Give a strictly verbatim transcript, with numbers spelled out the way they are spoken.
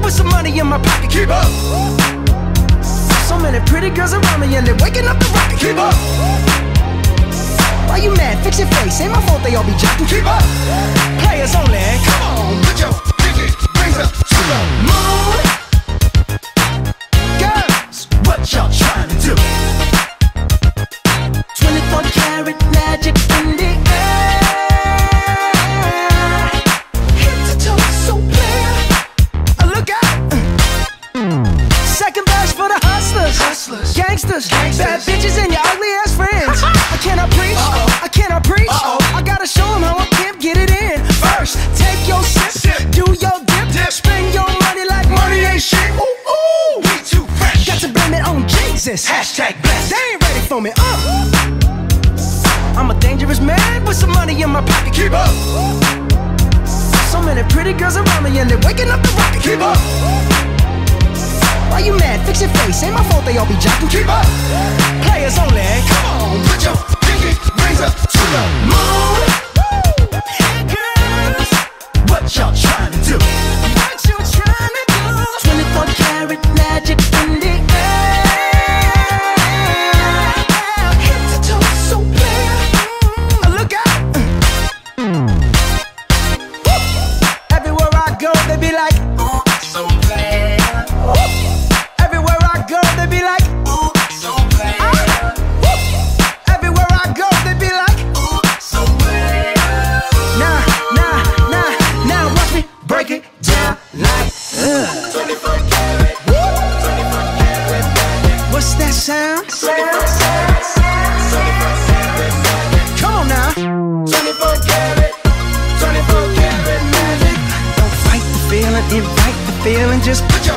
with some money in my pocket. Keep up. So many pretty girls around me and they're waking up the rocket. Keep up. Why you mad? Fix your face. Ain't my fault they all be jocking. Keep up. Players only. Come on, put your pinky rings up to the moon. Girls, what y'all trying to do? twenty-four karat magic in the air. Head to toe, so clear. Uh, look out. Second verse for the hustlers, hustlers, gangsters, gangsters, bad bitches and your ugly ass friends. I cannot preach, uh-oh. I cannot preach. Uh-oh. I gotta show them how a pimp get it in. First, take your sip, sip. Do your dip, dip, spend your money like money ain't shit. Ooh, ooh, we too fresh. Got to blame it on Jesus. Hashtag blessed. They ain't ready for me. Uh. I'm a dangerous man with some money in my pocket. Keep up. So many pretty girls around me and they're waking up the rocket. Keep up. Why you mad? Fix your face. Ain't my fault they all be jocking. Keep up. Players only. Come on, put your pinky rings up to the moon. Girls, what y'all trying to do? What you trying to do? twenty-four karat magic in the air. Head to toe, so clear. Mm, look out. Woo. Everywhere I go, they be like, ooh, so clear. Everywhere I go, they be like, ooh, so clear. Ah, woo. Everywhere I go, they be like, ooh, so clear. Nah, nah, nah, now watch me break it down like uh. twenty-four karat, twenty-four karat magic. What's that sound? twenty-four karat, twenty-four karat magic. Come on now. twenty-four karat, twenty-four karat magic. Don't fight the feeling, invite the feeling, just put your